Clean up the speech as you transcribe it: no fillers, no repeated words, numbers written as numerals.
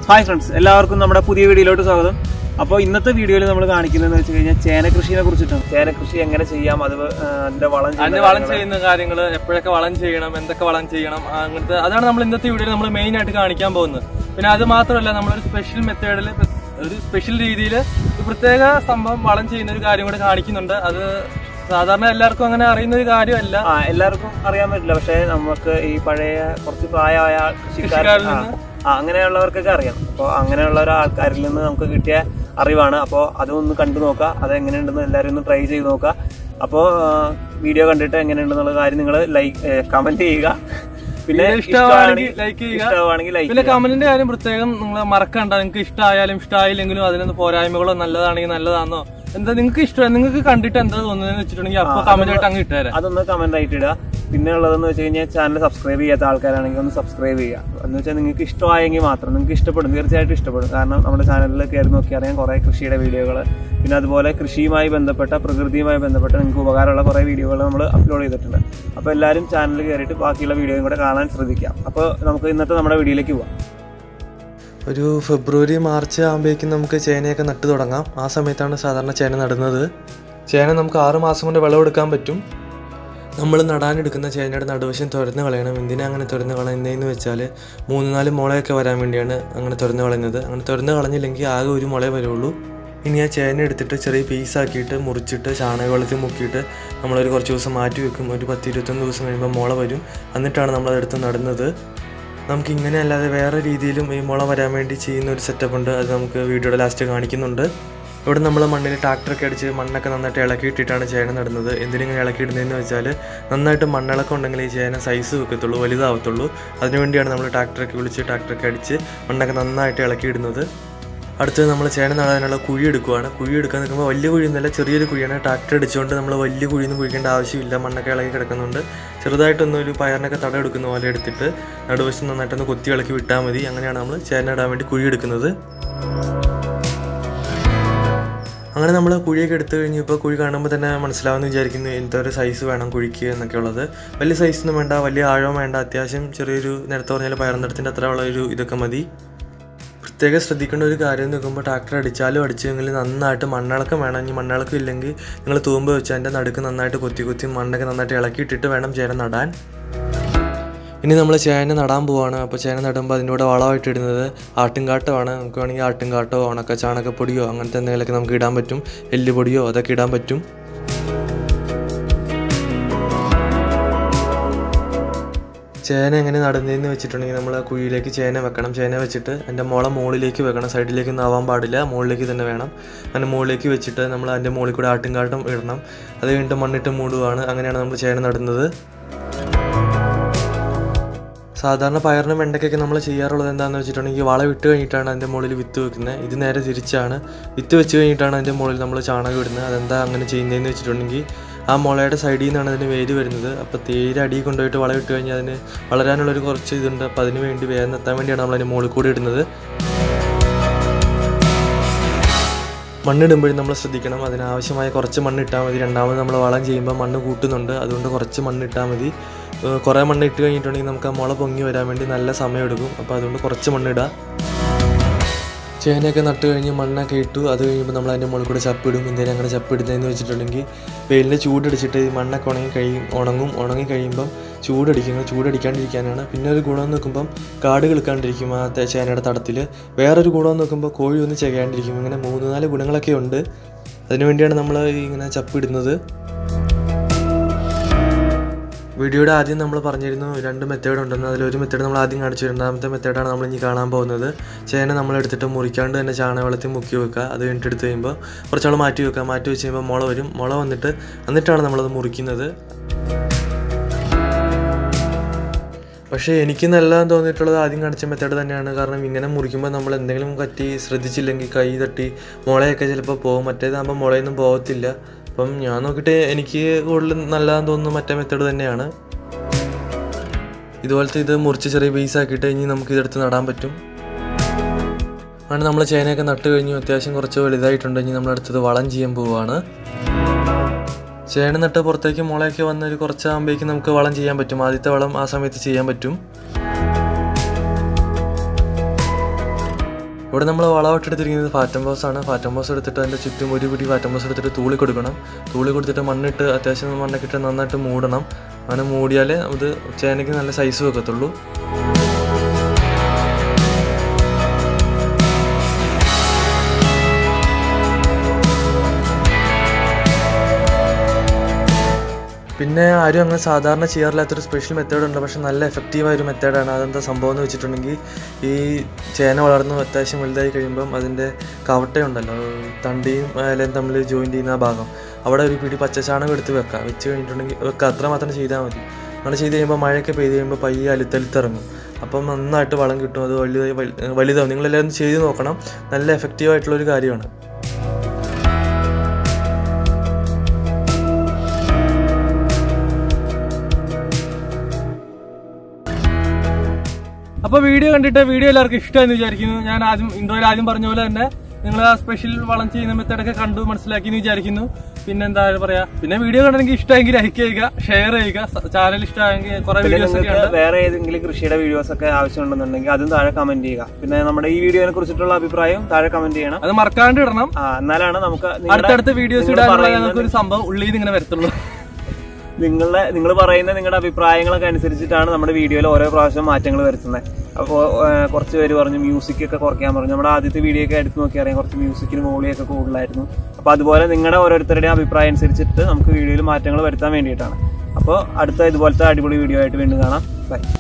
Hi friends, എല്ലാവർക്കും നമ്മുടെ പുതിയ വീഡിയോയിലോട്ട് സ്വാഗതം. അപ്പോൾ ഇന്നത്തെ വീഡിയോയിൽ നമ്മൾ കാണിക്കുന്നതെന്ന് വെച്ച് കഴിഞ്ഞാൽ ചേന കൃഷിയെ കുറിച്ചിട്ടാണ്. ചേന കൃഷി എങ്ങനെ ചെയ്യാം, അതിന്റെ വളം ചെയ്യുന്ന കാര്യങ്ങൾ, എപ്പോഴൊക്കെ വളം ചെയ്യണം, എന്തൊക്കെ വളം ചെയ്യണം, അങ്ങനത്തെ അതാണ് നമ്മൾ ഇന്നത്തെ വീഡിയോയിൽ നമ്മൾ മെയിൻ ആയിട്ട് കാണിക്കാൻ പോകുന്നത്. പിന്നെ അത് മാത്രമല്ല, നമ്മളൊരു സ്പെഷ്യൽ മെത്തേഡിൽ, ഒരു സ്പെഷ്യൽ രീതിയിൽ ഒരു പ്രത്യേക സംഭവം വളം ചെയ്യുന്ന ഒരു കാര്യം കൂടെ കാണിക്കുന്നുണ്ട്. അത് സാധാരണ എല്ലാവർക്കും അങ്ങനെ അറിയുന്ന ഒരു കാര്യമല്ല, എല്ലാവർക്കും അറിയാൻ പറ്റില്ല. പക്ഷെ നമുക്ക് ഈ പഴയ കുറച്ച് പ്രായമായ കൃഷിക്കാരിൽ അങ്ങനെയുള്ളവർക്കൊക്കെ അറിയാം. അപ്പോൾ അങ്ങനെയുള്ള ആൾക്കാരിൽ നിന്ന് നമുക്ക് കിട്ടിയ അറിവാണ്. അപ്പോൾ അതൊന്ന് കണ്ടു നോക്കുക, അതെങ്ങനെയുണ്ടെന്ന് എല്ലാവരും ഒന്ന് ട്രൈ ചെയ്ത് നോക്കുക. അപ്പോൾ വീഡിയോ കണ്ടിട്ട് എങ്ങനെയുണ്ടെന്നുള്ള കാര്യം നിങ്ങൾ കമന്റ് ചെയ്യുക. പിന്നെ ഇഷ്ടമാണെങ്കിൽ ലൈക്ക് ചെയ്യുക. പിന്നെ കമന്റിന്റെ കാര്യം പ്രത്യേകം നിങ്ങൾ മറക്കണ്ട. നിങ്ങൾക്ക് ഇഷ്ടമായാലും ഇഷ്ടമായില്ലെങ്കിലും അതിനൊന്ന് പോരായ്മകളോ നല്ലതാണെങ്കിൽ നല്ലതാണോ എന്താ നിങ്ങൾക്ക് ഇഷ്ടം, നിങ്ങൾക്ക് കണ്ടിട്ട് എന്താ തോന്നുന്നതെന്ന് വെച്ചിട്ടുണ്ടെങ്കിൽ അപ്പോൾ കമന്റ് ആയിട്ട് അങ്ങ് ഇട്ടുതരാം. അതൊന്ന് കമന്റ് ആയിട്ട് ഇടുക. പിന്നെ ഉള്ളതെന്ന് വെച്ച് കഴിഞ്ഞാൽ ചാനൽ സബ്സ്ക്രൈബ് ചെയ്യാത്ത ആൾക്കാരാണെങ്കിൽ ഒന്ന് സബ്സ്ക്രൈബ് ചെയ്യുക. എന്ന് വെച്ചാൽ നിങ്ങൾക്ക് ഇഷ്ടമായെങ്കിൽ മാത്രം, നിങ്ങൾക്ക് ഇഷ്ടപ്പെടും, തീർച്ചയായിട്ടും ഇഷ്ടപ്പെടും. കാരണം നമ്മുടെ ചാനലിൽ കയറി നോക്കി അറിയാം കുറേ കൃഷിയുടെ വീഡിയോകൾ, പിന്നെ അതുപോലെ കൃഷിയുമായി ബന്ധപ്പെട്ട, പ്രകൃതിയുമായി ബന്ധപ്പെട്ട നിങ്ങൾക്ക് ഉപകാരമുള്ള കുറേ വീഡിയോകൾ നമ്മൾ അപ്ലോഡ് ചെയ്തിട്ടുണ്ട്. അപ്പോൾ എല്ലാവരും ചാനലിൽ കയറിയിട്ട് ബാക്കിയുള്ള വീഡിയോയും കൂടെ കാണാൻ ശ്രദ്ധിക്കാം. അപ്പോൾ നമുക്ക് ഇന്നത്തെ നമ്മുടെ വീഡിയോയിലേക്ക് പോവാം. ഒരു ഫെബ്രുവരി മാർച്ച് ആകുമ്പോഴേക്കും നമുക്ക് ചേനയൊക്കെ നട്ട് തുടങ്ങാം. ആ സമയത്താണ് സാധാരണ ചേന നടുന്നത്. ചേന നമുക്ക് 6 മാസം കൊണ്ട് വിളവെടുക്കാൻ പറ്റും. നമ്മൾ നടാനെടുക്കുന്ന ചേനയുടെ നടുവശം തുരന്ന് കളയണം. എന്തിനാ അങ്ങനെ തുരന്ന് കളയുന്നതെന്ന് വെച്ചാൽ 3-4 മുളയൊക്കെ വരാൻ വേണ്ടിയാണ് അങ്ങനെ തുരന്ന് കളയുന്നത്. അങ്ങനെ തുരന്ന് കളഞ്ഞില്ലെങ്കിൽ ആകെ ഒരു മുളയെ വരുള്ളൂ. ഇനി ആ ചേന എടുത്തിട്ട് ചെറിയ പീസാക്കിയിട്ട് മുറിച്ചിട്ട് ചാണകവെള്ളത്തിൽ മുക്കിയിട്ട് നമ്മളൊരു കുറച്ച് ദിവസം മാറ്റി വെക്കും. ഒരു 10-21 ദിവസം കഴിയുമ്പോൾ മുള വരും. എന്നിട്ടാണ് നമ്മളതെടുത്ത് നടുന്നത്. നമുക്കിങ്ങനെ അല്ലാതെ വേറെ രീതിയിലും ഈ മുള വരാൻ വേണ്ടി ചെയ്യുന്ന ഒരു സെറ്റപ്പ് ഉണ്ട്. അത് നമുക്ക് വീഡിയോയുടെ ലാസ്റ്റ് കാണിക്കുന്നുണ്ട്. ഇവിടെ നമ്മൾ മണ്ണിൽ ട്രാക്ടറൊക്കെ അടിച്ച് മണ്ണൊക്കെ നന്നായിട്ട് ഇളക്കിയിട്ടിട്ടാണ് ചേന നടുന്നത്. എന്തിനിങ്ങനെ ഇളക്കിയിടുന്നതെന്ന് വെച്ചാൽ നന്നായിട്ട് മണ്ണിളക്കം ഉണ്ടെങ്കിൽ ഈ ചേന സൈസ് വെക്കത്തുള്ളൂ, വലുതാവത്തുള്ളൂ. അതിനുവേണ്ടിയാണ് നമ്മൾ ട്രാക്ടറൊക്കെ ട്രാക്ടറൊക്കെ അടിച്ച് മണ്ണൊക്കെ നന്നായിട്ട് ഇളക്കിയിടുന്നത്. അടുത്തത് നമ്മൾ ചേന നടാനുള്ള കുഴി എടുക്കുകയാണ്. കുഴി എടുക്കാൻ നിൽക്കുമ്പോൾ വലിയ കുഴിയൊന്നുമല്ല, ചെറിയൊരു കുഴിയാണ്. ട്രാക്ടർ അടിച്ചുകൊണ്ട് നമ്മൾ വലിയ കുഴിയൊന്നും കുഴിക്കേണ്ട ആവശ്യമില്ല. മണ്ണൊക്കെ ഇളകി കിടക്കുന്നുണ്ട്. ചെറുതായിട്ടൊന്നൊരു പയറിനൊക്കെ തട എടുക്കുന്ന പോലെ എടുത്തിട്ട് നടുവശം നന്നായിട്ടൊന്ന് കൊത്തി ഇളക്കി വിട്ടാൽ മതി. അങ്ങനെയാണ് നമ്മൾ ചേന ഇടാൻ വേണ്ടി കുഴി എടുക്കുന്നത്. അങ്ങനെ നമ്മൾ കുഴിയൊക്കെ എടുത്തു കഴിഞ്ഞപ്പോൾ കുഴി കാണുമ്പോൾ തന്നെ മനസ്സിലാവുമെന്ന് വിചാരിക്കുന്നു എന്തൊരു സൈസ് വേണം കുഴിക്ക് എന്നൊക്കെ ഉള്ളത്. വലിയ സൈസൊന്നും വേണ്ട, വലിയ ആഴവും വേണ്ട. അത്യാവശ്യം ചെറിയൊരു നേരത്തെ പറഞ്ഞാൽ പയറിൻ്റെ അത്ര ഉള്ള ഒരു ഇതൊക്കെ മതി. പ്രത്യേകം ശ്രദ്ധിക്കേണ്ട ഒരു കാര്യം നോക്കുമ്പോൾ ട്രാക്ടർ അടിച്ചാലും അടിച്ചെങ്കിൽ നന്നായിട്ട് മണ്ണിളക്കം വേണം. ഇനി മണ്ണിളക്കം ഇല്ലെങ്കിൽ നിങ്ങൾ തൂമ്പ് വെച്ച് അതിൻ്റെ നടുക്ക് നന്നായിട്ട് കൊത്തി മണ്ണൊക്കെ നന്നായിട്ട് ഇളക്കിയിട്ടിട്ട് വേണം ചേന നടാൻ. ഇനി നമ്മൾ ചേന നടാൻ പോവാണ്. അപ്പോൾ ചേന നടുമ്പോൾ അതിൻ്റെ കൂടെ വളമായിട്ട് ഇടുന്നത് ആട്ടുംകാട്ടമാണ്. നമുക്ക് വേണമെങ്കിൽ ആട്ടുംകാട്ടോ ഉണക്ക ചാണകപ്പൊടിയോ അങ്ങനത്തെ എന്തെങ്കിലുമൊക്കെ നമുക്ക് ഇടാൻ പറ്റും. എല്ലുപൊടിയോ അതൊക്കെ ഇടാൻ പറ്റും. ചേന എങ്ങനെ നടുന്നതെന്ന് വെച്ചിട്ടുണ്ടെങ്കിൽ നമ്മൾ കുഴിയിലേക്ക് ചേന വെക്കണം. ചേന വെച്ചിട്ട് അതിൻ്റെ മുള മുകളിലേക്ക് വെക്കണം. സൈഡിലേക്കൊന്നും ആവാൻ പാടില്ല, മുകളിലേക്ക് തന്നെ വേണം. അങ്ങനെ മുകളിലേക്ക് വെച്ചിട്ട് നമ്മൾ അതിൻ്റെ മുകളിൽ കൂടെ ആട്ടുംകാട്ടം ഇടണം. അത് കഴിഞ്ഞിട്ട് മണ്ണിട്ട് മൂടുകയാണ്. അങ്ങനെയാണ് നമ്മൾ ചേന നടുന്നത്. സാധാരണ പയറിനും വെണ്ടയ്ക്കൊക്കെ നമ്മൾ ചെയ്യാറുള്ളത് എന്താണെന്ന് വെച്ചിട്ടുണ്ടെങ്കിൽ വളം ഇട്ട് കഴിഞ്ഞിട്ടാണ് അതിൻ്റെ മുകളിൽ വിത്ത് വെക്കുന്നത്. ഇത് നേരെ തിരിച്ചാണ്. വിത്ത് വെച്ച് കഴിഞ്ഞിട്ടാണ് അതിൻ്റെ മുകളിൽ നമ്മൾ ചാണകം ഇടുന്നത്. അതെന്താ അങ്ങനെ ചെയ്യുന്നതെന്ന് വെച്ചിട്ടുണ്ടെങ്കിൽ ആ മുളയുടെ സൈഡിൽ നിന്നാണ് അതിന് വേര് വരുന്നത്. അപ്പോൾ തീരെ അടിയിൽ കൊണ്ടുപോയിട്ട് വളം ഇട്ട് കഴിഞ്ഞാൽ അതിന് വളരാനുള്ളൊരു കുറച്ച് ഇതുണ്ട്. അപ്പോൾ അതിന് വേണ്ടി വേഗം എത്താൻ വേണ്ടിയാണ് നമ്മൾ അതിൻ്റെ മുകളിൽ കൂടി ഇടുന്നത്. മണ്ണിടുമ്പോഴും നമ്മൾ ശ്രദ്ധിക്കണം, അതിനാവശ്യമായ കുറച്ച് മണ്ണിട്ടാൽ മതി. രണ്ടാമത് നമ്മൾ വളം ചെയ്യുമ്പോൾ മണ്ണ് കൂട്ടുന്നുണ്ട്, അതുകൊണ്ട് കുറച്ച് മണ്ണിട്ടാൽ മതി. കുറേ മണ്ണ് ഇട്ട് കഴിഞ്ഞിട്ടുണ്ടെങ്കിൽ നമുക്ക് ആ മുള പൊങ്ങി വരാൻ വേണ്ടി നല്ല സമയമെടുക്കും. അപ്പോൾ അതുകൊണ്ട് കുറച്ച് മണ്ണിടുക. ചേനയൊക്കെ നട്ട് കഴിഞ്ഞ് മണ്ണൊക്കെ ഇട്ടു. അത് കഴിയുമ്പോൾ നമ്മൾ അതിൻ്റെ മുകളിൽ കൂടെ ചപ്പിടും. എന്തെങ്കിലും അങ്ങനെ ചപ്പിടുന്നതെന്ന് വെച്ചിട്ടുണ്ടെങ്കിൽ വെയിലിൻ്റെ ചൂടടിച്ചിട്ട് ഈ മണ്ണൊക്കെ ഉണങ്ങി കഴിയുമ്പം ചൂടടിക്കാണ്ടിരിക്കാനാണ്. പിന്നെ ഒരു ഗുണം നോക്കുമ്പം കാട് കിളുക്കാണ്ടിരിക്കും ആ ചേനയുടെ തടത്തിൽ. വേറൊരു ഗുണം നോക്കുമ്പോൾ കോഴി ഒന്ന് ചെയ്യാണ്ടിരിക്കും. ഇങ്ങനെ 3-4 ഗുണങ്ങളൊക്കെ ഉണ്ട്. അതിനുവേണ്ടിയാണ് നമ്മൾ ഇങ്ങനെ ചപ്പിടുന്നത്. വീഡിയോയുടെ ആദ്യം നമ്മൾ പറഞ്ഞിരുന്നു 2 മെത്തേഡ് ഉണ്ടെന്ന്. അതിലൊരു മെത്തേഡ് നമ്മൾ ആദ്യം കാണിച്ചു. രണ്ടാമത്തെ മെത്തേഡാണ് നമ്മൾ ഇനി കാണാൻ പോകുന്നത്. ചേന നമ്മളെടുത്തിട്ട് മുറിക്കാണ്ട് തന്നെ ചാണകവെള്ളത്തിൽ മുക്കി വെക്കുക. അത് കഴിഞ്ഞിട്ട് എടുത്ത് കഴിയുമ്പോൾ കുറച്ചാൾ മാറ്റി വെക്കുക. മാറ്റി വെച്ച് കഴിയുമ്പോൾ മുള വരും. മുള എന്നിട്ടാണ് നമ്മളത് മുറിക്കുന്നത്. പക്ഷേ എനിക്ക് നല്ലതെന്ന് തോന്നിയിട്ടുള്ളത് ആദ്യം കാണിച്ച മെത്തേഡ് തന്നെയാണ്. കാരണം ഇങ്ങനെ മുറിക്കുമ്പോൾ നമ്മൾ എന്തെങ്കിലും ശ്രദ്ധിച്ചില്ലെങ്കിൽ കൈ തട്ടി മുളയൊക്കെ ചിലപ്പോൾ പോകും. മറ്റേതാകുമ്പോൾ മുളയൊന്നും പോകത്തില്ല. അപ്പം ഞാൻ നോക്കിയിട്ട് എനിക്ക് കൂടുതൽ നല്ലതെന്ന് തോന്നുന്നു മറ്റേ മെത്തേഡ് തന്നെയാണ്. ഇതുപോലത്തെ ഇത് മുറിച്ച് ചെറിയ പീസാക്കിയിട്ട് ഇനി നമുക്ക് ഇതെടുത്ത് നടാൻ പറ്റും. അങ്ങനെ നമ്മൾ ചേനയൊക്കെ നട്ട് കഴിഞ്ഞു. അത്യാവശ്യം കുറച്ച് വലുതായിട്ടുണ്ട്. ഇനി നമ്മളടുത്തത് വളം ചെയ്യാൻ പോവുകയാണ്. ചേന നട്ട് പുറത്തേക്ക് മുളയൊക്കെ വന്നൊരു കുറച്ചാകുമ്പോഴേക്കും നമുക്ക് വളം ചെയ്യാൻ പറ്റും. ആദ്യത്തെ വളം ആ സമയത്ത് ചെയ്യാൻ പറ്റും. ഇവിടെ നമ്മൾ വളമിട്ടെടുത്തിരിക്കുന്നത് ഫാറ്റംബോസ് ആണ്. ഫാറ്റംബോസ് എടുത്തിട്ട് അതിൻ്റെ ചുറ്റും ഒരു പിടി ഫാറ്റംബോസ് എടുത്തിട്ട് തൂളി കൊടുക്കണം. തൂളി കൊടുത്തിട്ട് മണ്ണിട്ട് അത്യാവശ്യം മണ്ണൊക്കെ ഇട്ട് നന്നായിട്ട് മൂടണം. അങ്ങനെ മൂടിയാലേ അത് ചേനയ്ക്ക് നല്ല സൈസ് വെക്കത്തുള്ളൂ. പിന്നെ ആരും അങ്ങനെ സാധാരണ ചെയ്യാറില്ലാത്തൊരു സ്പെഷ്യൽ മെത്തേഡുണ്ട്, പക്ഷെ നല്ല എഫക്റ്റീവായൊരു മെത്തേഡാണ്. അതെന്താ സംഭവം എന്ന് വെച്ചിട്ടുണ്ടെങ്കിൽ, ഈ ചേന വളർന്ന് അത്യാവശ്യം വലുതായി കഴിയുമ്പം അതിൻ്റെ കവട്ടയുണ്ടല്ലോ, തണ്ടിയും ഇലയും തമ്മിൽ ജോയിൻ ചെയ്യുന്ന ആ ഭാഗം, അവിടെ ഒരു പിടി പച്ചച്ചാണകം എടുത്ത് വെക്കുക. വെച്ച് കഴിഞ്ഞിട്ടുണ്ടെങ്കിൽ അത്ര മാത്രം ചെയ്താൽ മതി. അങ്ങനെ ചെയ്ത് കഴിയുമ്പോൾ മഴയൊക്കെ പെയ്ത് കഴിയുമ്പോൾ പയ്യെ അലുത്തലുത്തിറങ്ങും. അപ്പം നന്നായിട്ട് വളം കിട്ടും. അത് വലുതാവും. നിങ്ങളെല്ലാവരും ചെയ്ത് നോക്കണം. നല്ല എഫക്റ്റീവായിട്ടുള്ളൊരു കാര്യമാണ്. അപ്പോൾ വീഡിയോ കണ്ടിട്ട് വീഡിയോ എല്ലാവർക്കും ഇഷ്ടമായെന്ന് വിചാരിക്കുന്നു. ഞാൻ ഇൻട്രോയിൽ ആദ്യം പറഞ്ഞ പോലെ തന്നെ നിങ്ങൾ ആ സ്പെഷ്യൽ വളം ചെയ്യുന്ന മെത്തേഡൊക്കെ കണ്ടു മനസ്സിലാക്കി എന്ന് വിചാരിക്കുന്നു. പിന്നെ എന്താ പറയാ, പിന്നെ വീഡിയോ കണ്ടെങ്കിൽ ഇഷ്ടമെങ്കിൽ ലൈക്ക് ചെയ്യുക, ഷെയർ ചെയ്യുക. ചാനൽ ഇഷ്ടമായെങ്കിൽ കുറെ വീഡിയോസ് ഒക്കെ ഉണ്ട്. വേറെ ഏതെങ്കിലും കൃഷിയുടെ വീഡിയോസ് ഒക്കെ ആവശ്യമുണ്ടെന്നുണ്ടെങ്കിൽ അതും താഴെ കമന്റ് ചെയ്യുക. പിന്നെ നമ്മുടെ ഈ വീഡിയോനെ കുറിച്ചിട്ടുള്ള അഭിപ്രായം താഴെ കമന്റ് ചെയ്യണം. അത് മറക്കാണ്ട് ഇടണം. എന്നാലാണ് നമുക്ക് അടുത്തടുത്ത വീഡിയോസ് ഇടാനുള്ള ഞങ്ങൾക്ക് ഒരു സംഭവം ഉള്ളിൽ നിന്ന് ഇങ്ങനെ വരത്തുള്ളൂ. നിങ്ങൾ പറയുന്ന നിങ്ങളുടെ അഭിപ്രായങ്ങളൊക്കെ അനുസരിച്ചിട്ടാണ് നമ്മുടെ വീഡിയോയിൽ ഓരോ പ്രാവശ്യം മാറ്റങ്ങൾ വരുത്തുന്നത്. അപ്പോൾ കുറച്ച് പേര് പറഞ്ഞു മ്യൂസിക് ഒക്കെ കുറയ്ക്കാൻ പറഞ്ഞു. നമ്മുടെ ആദ്യത്തെ വീഡിയോ ഒക്കെ എടുത്ത് നോക്കി അറിയാം, കുറച്ച് മ്യൂസിക്കിന് വോളിയൊക്കെ കൂടുതലായിരുന്നു. അപ്പോൾ അതുപോലെ നിങ്ങളുടെ ഓരോരുത്തരുടെയും അഭിപ്രായം അനുസരിച്ചിട്ട് നമുക്ക് വീഡിയോയിൽ മാറ്റങ്ങൾ വരുത്താൻ വേണ്ടിയിട്ടാണ്. അപ്പോൾ അടുത്ത ഇതുപോലത്തെ അടിപൊളി വീഡിയോ ആയിട്ട് വീണ്ടും കാണാം. ബൈ.